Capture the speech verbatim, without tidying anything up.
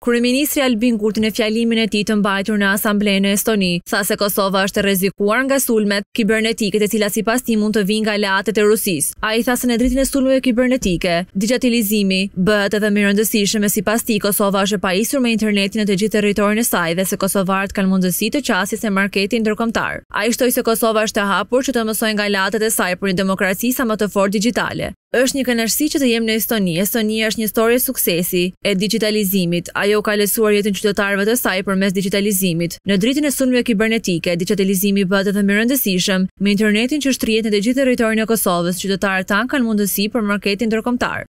Kryeministri Albin Kurti në fjalimin e tij të mbajtur në Asamblenë e Estoni tha se Kosova është e rrezikuar nga sulmet kibernetike të cilat sipas tij mund të vinë nga aleatët e Rusisë. Ai tha se në dritën e sulmeve kibernetike, digitalizimi bëhet edhe më i rëndësishëm e sipas tij Kosova është e pajisur me internetin në të gjithë territorin e saj dhe se kosovarët kanë mundësi të qasjes e marketit ndërkombëtar. Ai shtoi se Kosova është e hapur që të mësojë nga aleatët e saj për një demokraci sa më të fortë digjitale. Është një kënaqësi që të jem në Estoni. Estonia është një histori e suksesi e digitalizimit. Ajo ka lehtësuar jetën qytetarëve të saj përmes digitalizimit. Në dritën e sulmeve kibernetike, digitalizimi bëhet edhe më i rëndësishëm me internetin që shtrihet në të gjithë territorin e Kosovës. Qytetarët tanë kanë mundësi për marketin ndërkombëtar.